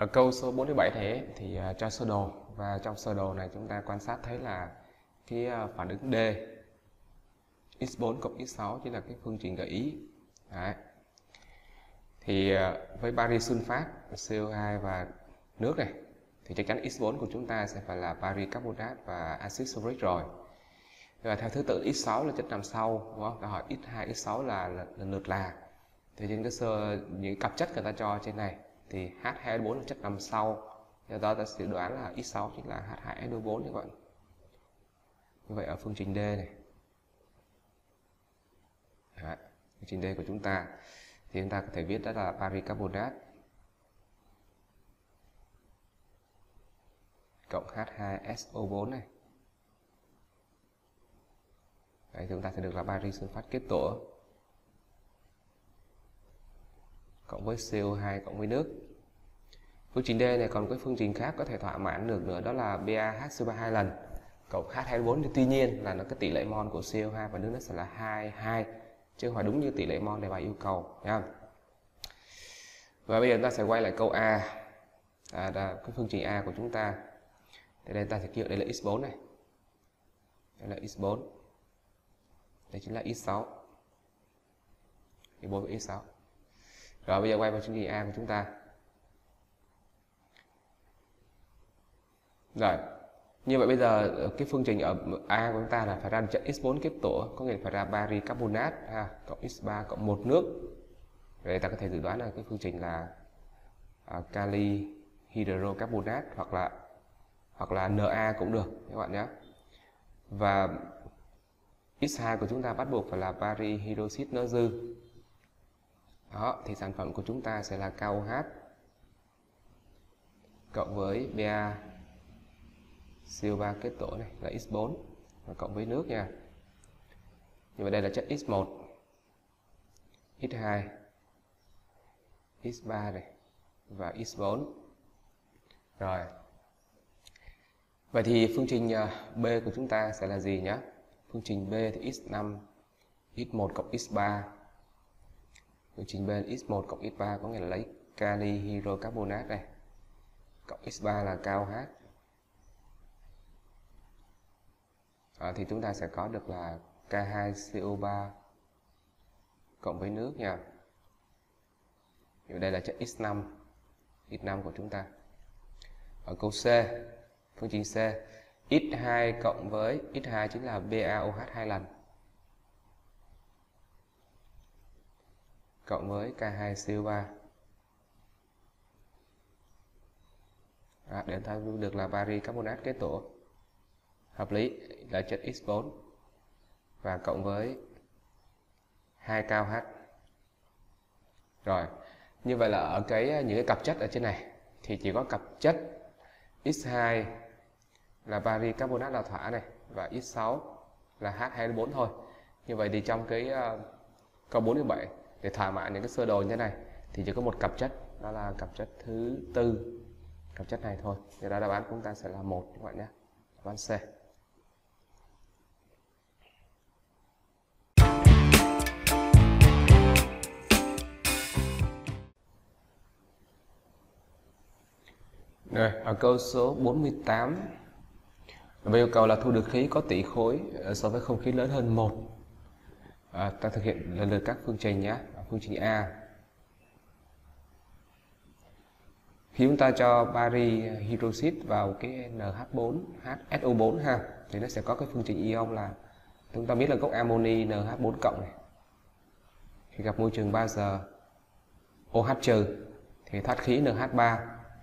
Ở câu số 47 này thì cho sơ đồ, và trong sơ đồ này chúng ta quan sát thấy là cái phản ứng D x4 cộng x6 chính là cái phương trình gợi ý. Đấy. Thì với bari sunfat, CO2 và nước này thì chắc chắn x4 của chúng ta sẽ phải là bari carbonat và axit sulfuric rồi. Và theo thứ tự x6 là chất nằm sau, đúng không? Ta hỏi x2, x6 là lần lượt là. Thì trên cái những cặp chất người ta cho trên này thì H2SO4 là chất nằm sau. Do đó ta sẽ đoán là x6 chính là H2SO4 như vậy. Như vậy ở phương trình D này. Đấy, phương trình D của chúng ta thì chúng ta có thể viết đó là bari carbonat cộng H2SO4 này. Đấy, chúng ta sẽ được là bari sunfat kết tổ cộng với CO2 cộng với nước. Phương trình D này còn cái phương trình khác có thể thỏa mãn được nữa, đó là BaHCO3 2 lần cộng H2SO4. Tuy nhiên là nó cái tỷ lệ mol của CO2 và nước nó sẽ là 22 chứ không phải đúng như tỷ lệ mol đề bài yêu cầu nha. Và bây giờ chúng ta sẽ quay lại câu A. Cái phương trình A của chúng ta. Thì đây ta sẽ kêu đây là x4 này. Đây là x4. Đây chính là x6. x4 với x6. Rồi bây giờ quay vào phương trình A của chúng ta. Rồi. Như vậy bây giờ cái phương trình ở A của chúng ta là phải ra chất x4 kết tổ, có nghĩa là phải ra bari carbonat cộng x3 cộng 1 nước. Vậy ta có thể dự đoán là cái phương trình là kali hydrocarbonat hoặc là Na cũng được các bạn nhé. Và x2 của chúng ta bắt buộc phải là bari hydroxit nó dư. Đó, thì sản phẩm của chúng ta sẽ là KOH cộng với BaCO3 kết tổ này là x4 và cộng với nước nha. Như vậy đây là chất x1, x2, x3 này và x4. Rồi. Vậy thì phương trình B của chúng ta sẽ là gì nhé? Phương trình B thì x5, x1 cộng x3. Phương trình B là x1 cộng x3 có nghĩa là lấy kali hydrocarbonat này cộng x3 là KOH. Thì chúng ta sẽ có được là K2CO3 cộng với nước nha. Đây là chất x5 của chúng ta. Ở câu C, phương trình C, x2 cộng với x2 chính là BaOH 2 lần cộng với K2CO3. Để ta được là bari carbonat kết tổ hợp lý là chất x4 và cộng với 2 KOH. Rồi, như vậy là ở những cái cặp chất ở trên này thì chỉ có cặp chất x2 là bari carbonat đào thỏa này và x6 là H2SO4 thôi. Như vậy thì trong cái câu 47 để thỏa mãn những cái sơ đồ như thế này thì chỉ có một cặp chất, đó là cặp chất thứ tư, cặp chất này thôi. Thì đáp án của chúng ta sẽ là 1 các bạn nhé. Đáp án C. Rồi, ở câu số 48. Về yêu cầu là thu được khí có tỷ khối so với không khí lớn hơn 1. Ta thực hiện lần lượt các phương trình nhé. Phương trình A. Khi chúng ta cho bari hydroxit vào cái NH4, HSO4 ha, thì nó sẽ có cái phương trình ion là chúng ta biết là gốc amoni NH4 cộng này. Khi gặp môi trường 3 giờ OH trừ thì thoát khí NH3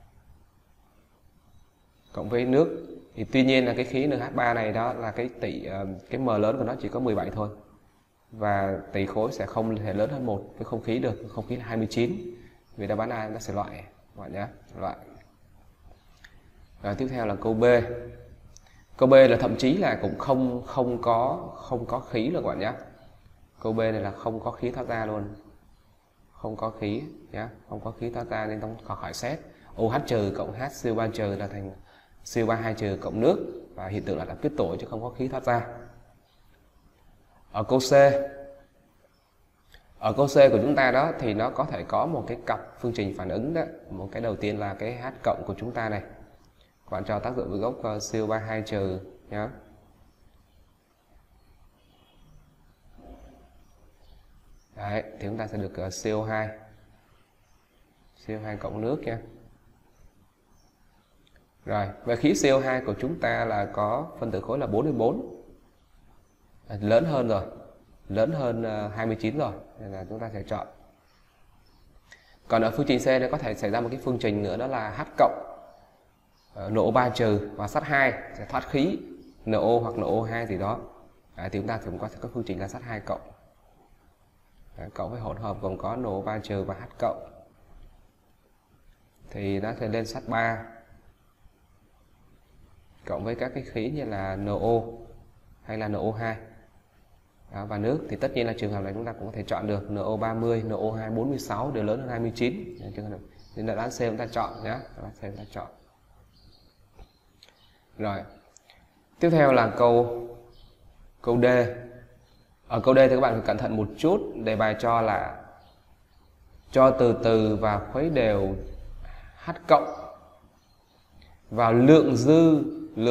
cộng với nước. Thì tuy nhiên là cái khí NH3 này đó là cái M lớn của nó chỉ có 17 thôi. Và tỷ khối sẽ không thể lớn hơn 1 với không khí được, không khí là 29. Vì đáp án A nó sẽ loại các bạn nhé, loại. Rồi tiếp theo là câu B. Câu B là thậm chí là cũng không có khí rồi các bạn nhé. Câu B này là không có khí thoát ra luôn. Không có khí nhé, không có khí thoát ra nên không khỏi xét. OH trừ cộng HCO3 trừ là thành CO3 2 trừ cộng nước, và hiện tượng là đã kết tổ chứ không có khí thoát ra. Ở câu C, Ở câu C của chúng ta đó thì nó có thể có một cái cặp phương trình phản ứng đó. Một cái đầu tiên là cái H cộng của chúng ta này. Các bạn cho tác dụng với gốc CO3 2 trừ nhé. Đấy, thì chúng ta sẽ được CO2 cộng nước nha. Rồi, về khí CO2 của chúng ta là có phân tử khối là 44. Lớn hơn rồi. Lớn hơn 29 rồi, nên là chúng ta sẽ chọn. Còn ở phương trình C nó có thể xảy ra một cái phương trình nữa, đó là H cộng NO3 trừ và sắt 2 sẽ thoát khí NO hoặc NO2 gì đó. Thì chúng ta cũng có phương trình là sắt 2 cộng. Cộng với hỗn hợp gồm có NO3 trừ và H cộng. Thì nó sẽ lên sắt 3 cộng với các cái khí như là NO hay là NO2. Đó, và nước thì tất nhiên là trường hợp này chúng ta cũng có thể chọn được NO30, NO2 46 đều lớn hơn 29. Nên là đáp án C chúng ta chọn nhé. Đáp án C chúng ta chọn. Rồi. Tiếp theo là câu D. Ở câu D thì các bạn phải cẩn thận một chút. Đề bài cho là cho từ và khuấy đều H cộng vào lượng dư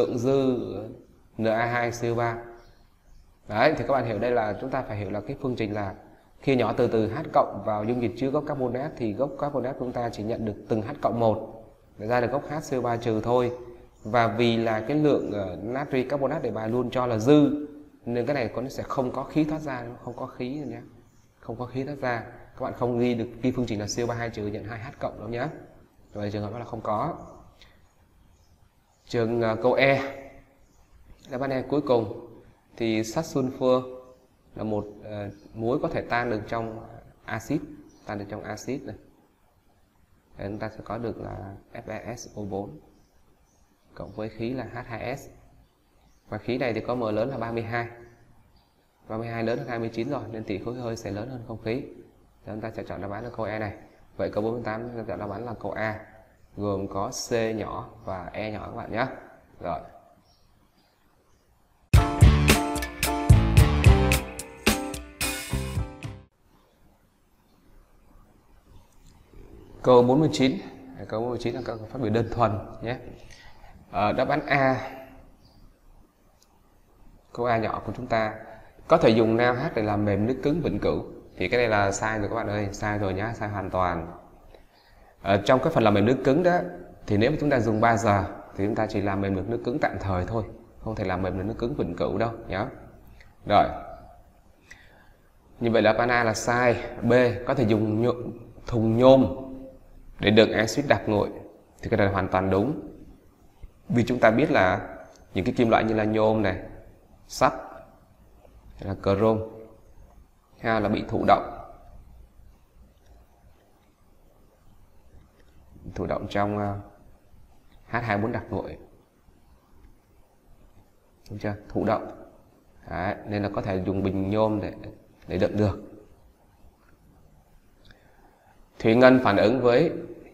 Na2CO3. Đấy, thì các bạn hiểu đây là chúng ta phải hiểu là cái phương trình là khi nhỏ từ H cộng vào dung dịch chứa gốc carbonat thì gốc carbonat chúng ta chỉ nhận được từng H cộng 1 để ra được gốc HCO3 trừ thôi. Và vì là cái lượng natri carbonat đề bài luôn cho là dư nên cái này nó sẽ không có khí thoát ra, không có khí nhé. Không có khí thoát ra. Các bạn không ghi được phương trình là CO3 2 trừ nhận 2H cộng đâu nhé. Rồi trường hợp đó là không có. Trường câu E. Đáp án E cuối cùng thì sắt sulfur là một muối có thể tan được trong axit, tan được trong axit này. Để chúng ta sẽ có được là FeSO4 cộng với khí là H2S. Và khí này thì có M lớn là 32. 32 lớn hơn 29 rồi nên tỷ khối hơi sẽ lớn hơn không khí. Thì chúng ta sẽ chọn đáp án là câu E này. Vậy câu 48 chúng ta chọn đáp án là câu A, gồm có C nhỏ và E nhỏ các bạn nhé. Rồi. Câu 49. Câu 49 là câu phát biểu đơn thuần nhé. Đáp án A. Câu A nhỏ của chúng ta có thể dùng NaOH để làm mềm nước cứng vĩnh cửu. Thì cái này là sai rồi các bạn ơi, sai rồi nhá, sai hoàn toàn. Trong cái phần làm mềm nước cứng đó thì nếu mà chúng ta dùng 3 giờ thì chúng ta chỉ làm mềm được nước cứng tạm thời thôi, không thể làm mềm được nước cứng vĩnh cửu đâu nhá. Rồi. Như vậy là đáp án A là sai. B. Có thể dùng thùng nhôm để đựng axit đặc nguội. Thì cái này là hoàn toàn đúng. Vì chúng ta biết là những cái kim loại như là nhôm này, sắt, là chrome hay là bị thụ động trong H24 đặc nguội, đúng chưa? Thụ động. Đấy, nên là có thể dùng bình nhôm để đựng được. Thủy ngân phản ứng với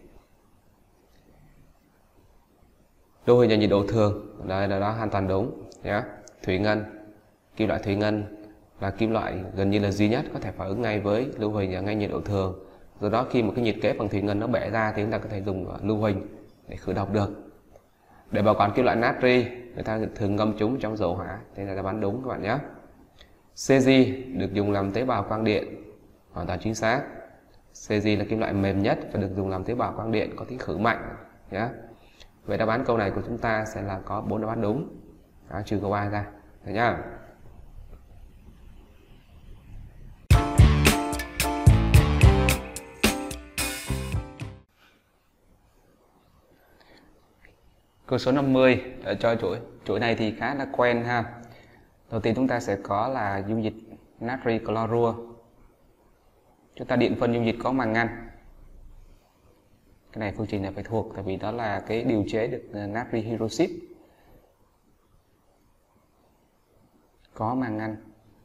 đô hình ở nhiệt độ thường. Đây là đó hoàn toàn đúng nhé. Thủy ngân, kim loại thủy ngân là kim loại gần như là duy nhất có thể phản ứng ngay với lưu huỳnh ở ngay nhiệt độ thường. Do đó khi một cái nhiệt kế bằng thủy ngân nó bể ra thì chúng ta có thể dùng lưu huỳnh để khử độc được. Để bảo quản kim loại natri, người ta thường ngâm chúng trong dầu hỏa. Thế là đáp án đúng các bạn nhé. Cesi được dùng làm tế bào quang điện, hoàn toàn chính xác. Cesi là kim loại mềm nhất và được dùng làm tế bào quang điện, có tính khử mạnh nhé. Vậy đáp án câu này của chúng ta sẽ là có 4 đáp án đúng. Đó, trừ câu A ra. Được nhá. Câu số 50 cho chuỗi này thì khá là quen ha. Đầu tiên chúng ta sẽ có là dung dịch natri clorua. Chúng ta điện phân dung dịch có màng ngăn. Cái này phương trình này phải thuộc, tại vì đó là cái điều chế được natri hydroxit có màng ngăn.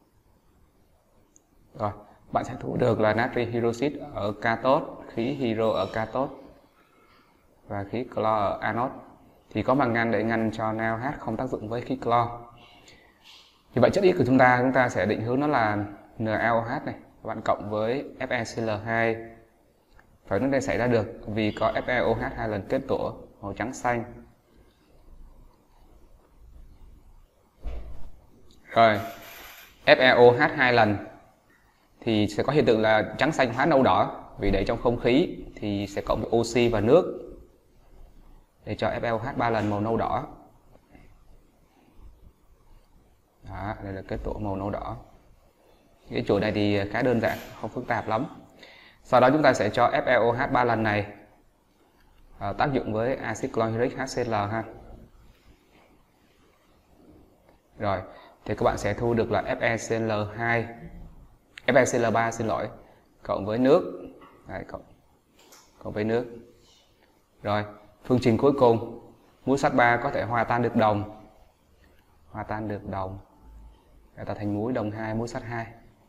Rồi, bạn sẽ thu được là natri hydroxit ở cathode, khí hydro ở cathode và khí clo ở anode. Thì có màng ngăn để ngăn cho NaOH không tác dụng với khí clo. Như vậy chất X của chúng ta sẽ định hướng nó là NaOH này, các bạn cộng với FeCl2. Phản ứng này xảy ra được vì có FeOH 2 lần kết tủa màu trắng xanh. Rồi, FeOH 2 lần thì sẽ có hiện tượng là trắng xanh hóa nâu đỏ, vì để trong không khí thì sẽ cộng với oxy và nước để cho FeOH 3 lần màu nâu đỏ. Đó, đây là kết tủa màu nâu đỏ. Cái chuỗi này thì khá đơn giản, không phức tạp lắm. Sau đó chúng ta sẽ cho FeOH 3 lần này tác dụng với axit chlorhydric HCl ha. Rồi, thì các bạn sẽ thu được là FeCl3 xin lỗi, cộng với nước. Đấy, cộng với nước. Rồi, phương trình cuối cùng, muối sắt 3 có thể hòa tan được đồng. Hòa tan được đồng để tạo thành muối đồng 2, muối sắt 2.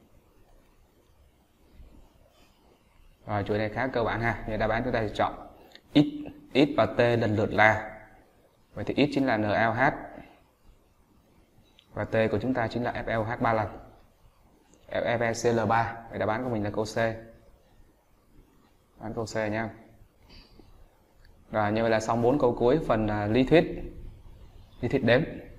Rồi, chuỗi này khá cơ bản ha. Như đáp án chúng ta sẽ chọn X và T lần lượt là. Vậy thì X chính là NaOH và T của chúng ta chính là FeOH 3 lần. FeCl3. Vậy đáp án của mình là câu C. Đáp án câu C nha. Rồi, như vậy là xong 4 câu cuối phần lý thuyết đếm.